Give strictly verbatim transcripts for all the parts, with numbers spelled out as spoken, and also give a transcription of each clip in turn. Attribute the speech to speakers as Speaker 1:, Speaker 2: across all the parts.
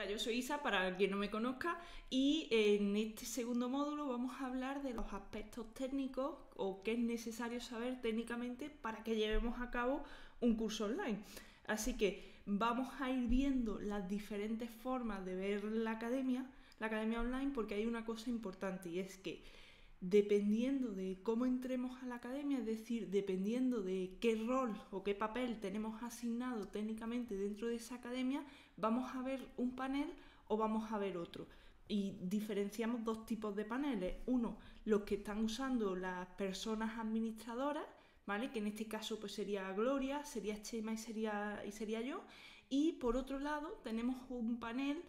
Speaker 1: Hola, yo soy Isa, para quien no me conozca, y en este segundo módulo vamos a hablar de los aspectos técnicos o qué es necesario saber técnicamente para que llevemos a cabo un curso online. Así que vamos a ir viendo las diferentes formas de ver la academia, la academia online, porque hay una cosa importante y es que dependiendo de cómo entremos a la academia, es decir, dependiendo de qué rol o qué papel tenemos asignado técnicamente dentro de esa academia, vamos a ver un panel o vamos a ver otro. Y diferenciamos dos tipos de paneles. Uno, los que están usando las personas administradoras, ¿vale? Que en este caso pues sería Gloria, sería Chema y sería, y sería yo. Y por otro lado tenemos un panel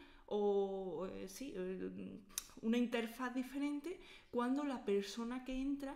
Speaker 1: o eh, sí, eh, una interfaz diferente cuando la persona que entra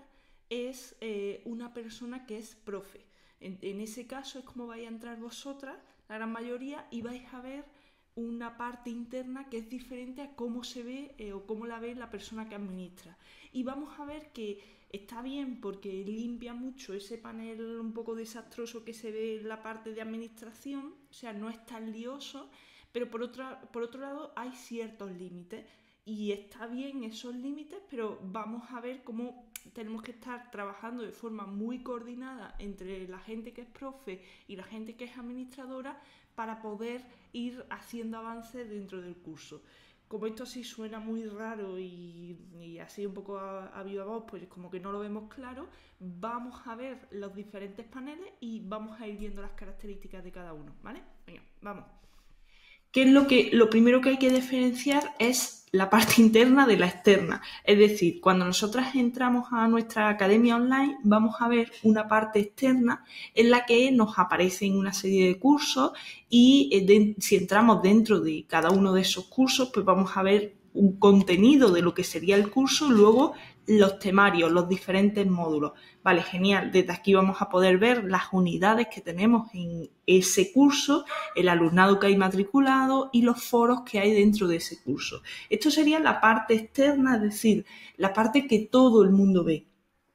Speaker 1: es eh, una persona que es profe. En, en ese caso es como vais a entrar vosotras, la gran mayoría, y vais a ver una parte interna que es diferente a cómo se ve eh, o cómo la ve la persona que administra. Y vamos a ver que está bien porque limpia mucho ese panel un poco desastroso que se ve en la parte de administración, o sea, no es tan lioso, pero por otro, por otro lado hay ciertos límites y está bien esos límites, pero vamos a ver cómo tenemos que estar trabajando de forma muy coordinada entre la gente que es profe y la gente que es administradora para poder ir haciendo avances dentro del curso. Como esto sí suena muy raro y, y así un poco a, a viva voz, pues como que no lo vemos claro, vamos a ver los diferentes paneles y vamos a ir viendo las características de cada uno, ¿vale? Venga, vamos. ¿Qué es lo que lo primero que hay que diferenciar? Es la parte interna de la externa. Es decir, cuando nosotras entramos a nuestra academia online, vamos a ver una parte externa en la que nos aparecen una serie de cursos y de, si entramos dentro de cada uno de esos cursos, pues vamos a ver un contenido de lo que sería el curso y luego los temarios, los diferentes módulos. Vale, genial. Desde aquí vamos a poder ver las unidades que tenemos en ese curso, el alumnado que hay matriculado y los foros que hay dentro de ese curso. Esto sería la parte externa, es decir, la parte que todo el mundo ve.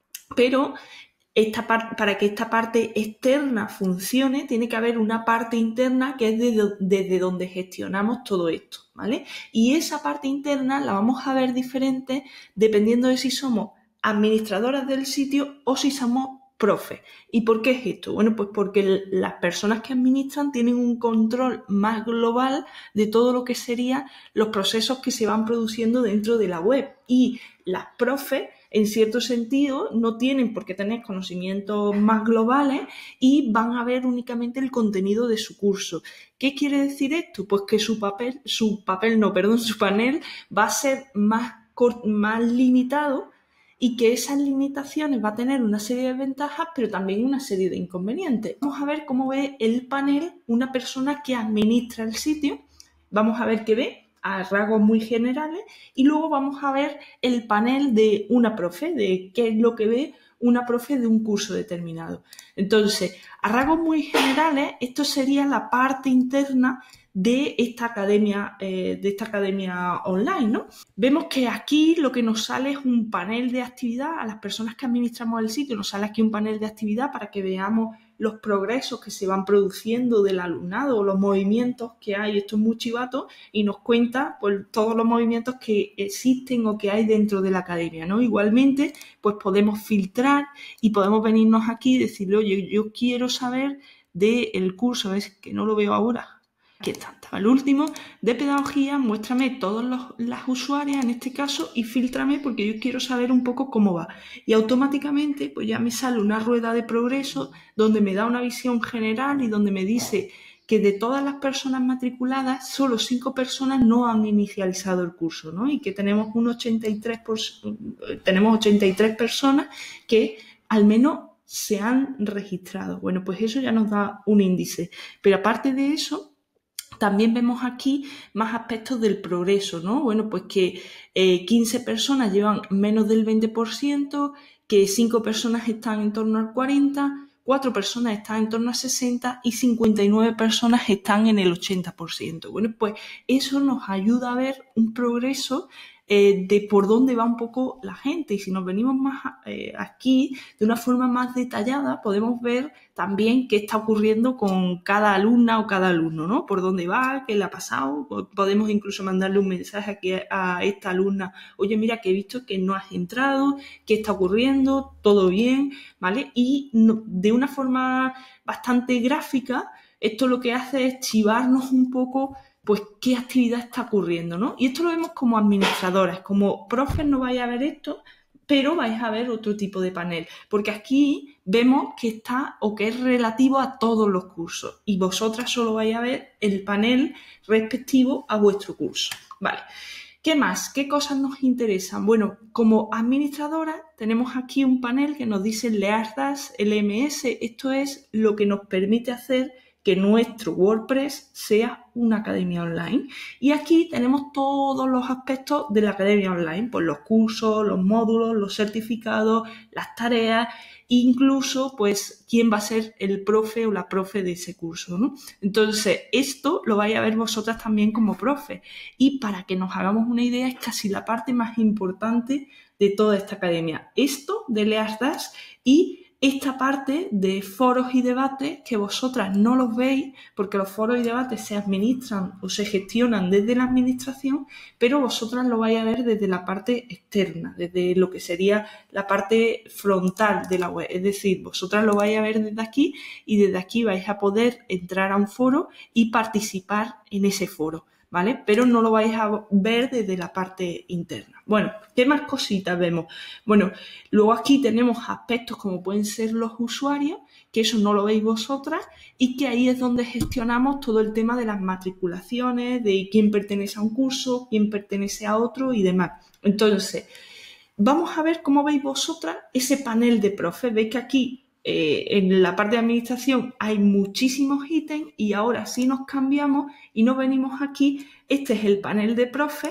Speaker 1: Pero esta par- para que esta parte externa funcione, tiene que haber una parte interna que es desde, desde donde gestionamos todo esto, ¿vale? Y esa parte interna la vamos a ver diferente dependiendo de si somos administradoras del sitio o si somos profes. ¿Y por qué es esto? Bueno, pues porque las personas que administran tienen un control más global de todo lo que serían los procesos que se van produciendo dentro de la web. Y las profes, en cierto sentido, no tienen por qué tener conocimientos más globales y van a ver únicamente el contenido de su curso. ¿Qué quiere decir esto? Pues que su papel, su papel, no, perdón, su panel va a ser más, más limitado y que esas limitaciones va a tener una serie de ventajas, pero también una serie de inconvenientes. Vamos a ver cómo ve el panel una persona que administra el sitio. Vamos a ver qué ve a rasgos muy generales y luego vamos a ver el panel de una profe, de qué es lo que ve una profe de un curso determinado. Entonces, a rasgos muy generales, esto sería la parte interna de esta academia, eh, de esta academia online, ¿no? Vemos que aquí lo que nos sale es un panel de actividad. A las personas que administramos el sitio nos sale aquí un panel de actividad para que veamos los progresos que se van produciendo del alumnado o los movimientos que hay. Esto es muy chivato y nos cuenta pues, todos los movimientos que existen o que hay dentro de la academia, ¿no? Igualmente, pues podemos filtrar y podemos venirnos aquí y decirle, oye, yo quiero saber del curso, es que no lo veo ahora. Aquí está, estaba el último, de pedagogía, muéstrame todas las usuarias en este caso y fíltrame porque yo quiero saber un poco cómo va. Y automáticamente pues ya me sale una rueda de progreso donde me da una visión general y donde me dice que de todas las personas matriculadas, solo cinco personas no han inicializado el curso, ¿no? Y que tenemos un ochenta y tres por ciento, tenemos ochenta y tres personas que al menos se han registrado. Bueno, pues eso ya nos da un índice. Pero aparte de eso, también vemos aquí más aspectos del progreso, ¿no? Bueno, pues que eh, quince personas llevan menos del veinte por ciento, que cinco personas están en torno al cuarenta por ciento, cuatro personas están en torno al sesenta por ciento y cincuenta y nueve personas están en el ochenta por ciento. Bueno, pues eso nos ayuda a ver un progreso eh, de por dónde va un poco la gente. Y si nos venimos más eh, aquí, de una forma más detallada, podemos ver también qué está ocurriendo con cada alumna o cada alumno, ¿no? Por dónde va, qué le ha pasado. Podemos incluso mandarle un mensaje aquí a esta alumna: oye, mira, que he visto que no has entrado, qué está ocurriendo, todo bien, ¿vale? Y no, de una forma bastante gráfica, esto lo que hace es chivarnos un poco, pues, qué actividad está ocurriendo, ¿no? Y esto lo vemos como administradoras. Como profes no vais a ver esto, pero vais a ver otro tipo de panel, porque aquí vemos que está o que es relativo a todos los cursos y vosotras solo vais a ver el panel respectivo a vuestro curso, ¿vale? ¿Qué más? ¿Qué cosas nos interesan? Bueno, como administradora tenemos aquí un panel que nos dice Leardas L M S. Esto es lo que nos permite hacer que nuestro WordPress sea una academia online. Y aquí tenemos todos los aspectos de la academia online, pues los cursos, los módulos, los certificados, las tareas, incluso pues quién va a ser el profe o la profe de ese curso, ¿no? Entonces esto lo vais a ver vosotras también como profe, y para que nos hagamos una idea es casi la parte más importante de toda esta academia. Esto de Leardas y esta parte de foros y debates que vosotras no los veis porque los foros y debates se administran o se gestionan desde la administración, pero vosotras lo vais a ver desde la parte externa, desde lo que sería la parte frontal de la web. Es decir, vosotras lo vais a ver desde aquí y desde aquí vais a poder entrar a un foro y participar en ese foro, ¿vale? Pero no lo vais a ver desde la parte interna. Bueno, ¿qué más cositas vemos? Bueno, luego aquí tenemos aspectos como pueden ser los usuarios, que eso no lo veis vosotras, y que ahí es donde gestionamos todo el tema de las matriculaciones, de quién pertenece a un curso, quién pertenece a otro y demás. Entonces, vamos a ver cómo veis vosotras ese panel de profes. Veis que aquí Eh, en la parte de administración hay muchísimos ítems, y ahora sí nos cambiamos y nos venimos aquí. Este es el panel de profes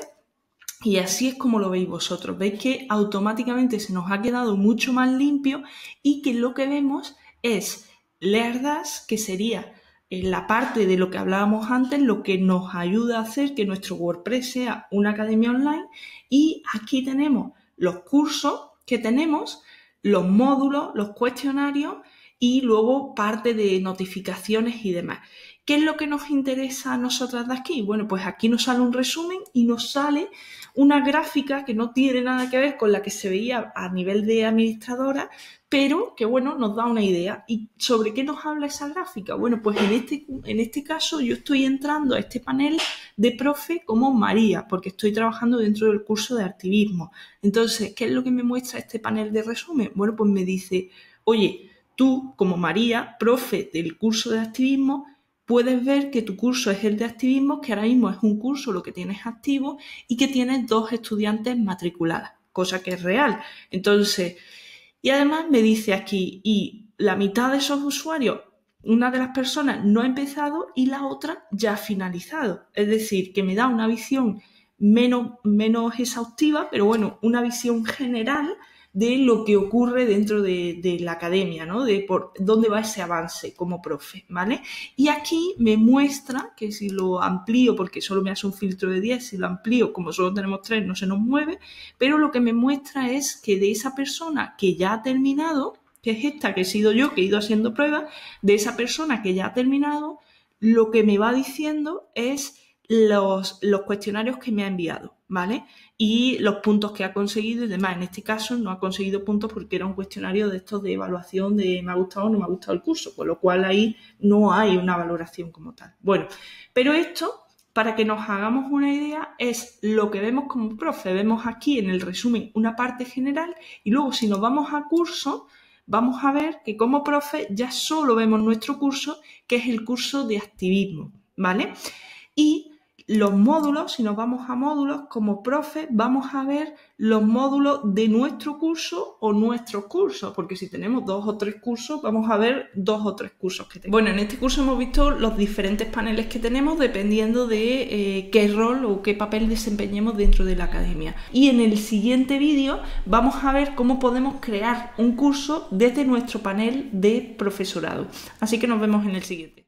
Speaker 1: y así es como lo veis vosotros. Veis que automáticamente se nos ha quedado mucho más limpio y que lo que vemos es Leardas, que sería en la parte de lo que hablábamos antes, lo que nos ayuda a hacer que nuestro WordPress sea una academia online, y aquí tenemos los cursos que tenemos, los módulos, los cuestionarios y luego parte de notificaciones y demás. ¿Qué es lo que nos interesa a nosotras de aquí? Bueno, pues aquí nos sale un resumen y nos sale una gráfica que no tiene nada que ver con la que se veía a nivel de administradora, pero que, bueno, nos da una idea. ¿Y sobre qué nos habla esa gráfica? Bueno, pues en este, en este caso yo estoy entrando a este panel de profe como María, porque estoy trabajando dentro del curso de activismo. Entonces, ¿qué es lo que me muestra este panel de resumen? Bueno, pues me dice: oye, tú como María, profe del curso de activismo, puedes ver que tu curso es el de activismo, que ahora mismo es un curso lo que tienes activo y que tienes dos estudiantes matriculadas, cosa que es real. Entonces, y además me dice aquí, y la mitad de esos usuarios, una de las personas no ha empezado y la otra ya ha finalizado. Es decir, que me da una visión menos, menos exhaustiva, pero bueno, una visión general de lo que ocurre dentro de, de la academia, ¿no? De por dónde va ese avance como profe, ¿vale? Y aquí me muestra que si lo amplío, porque solo me hace un filtro de diez, si lo amplío, como solo tenemos tres, no se nos mueve, pero lo que me muestra es que de esa persona que ya ha terminado, que es esta que he sido yo, que he ido haciendo pruebas, de esa persona que ya ha terminado, lo que me va diciendo es los, los cuestionarios que me ha enviado, ¿vale? Y los puntos que ha conseguido y demás. En este caso no ha conseguido puntos porque era un cuestionario de estos de evaluación de me ha gustado o no me ha gustado el curso, con lo cual ahí no hay una valoración como tal. Bueno, pero esto, para que nos hagamos una idea, es lo que vemos como profe. Vemos aquí en el resumen una parte general y luego si nos vamos a curso, vamos a ver que como profe ya solo vemos nuestro curso, que es el curso de activismo, ¿vale? Y los módulos, si nos vamos a módulos, como profe vamos a ver los módulos de nuestro curso o nuestros cursos, porque si tenemos dos o tres cursos, vamos a ver dos o tres cursos que tenemos. Bueno, en este curso hemos visto los diferentes paneles que tenemos dependiendo de eh, qué rol o qué papel desempeñemos dentro de la academia. Y en el siguiente vídeo vamos a ver cómo podemos crear un curso desde nuestro panel de profesorado. Así que nos vemos en el siguiente.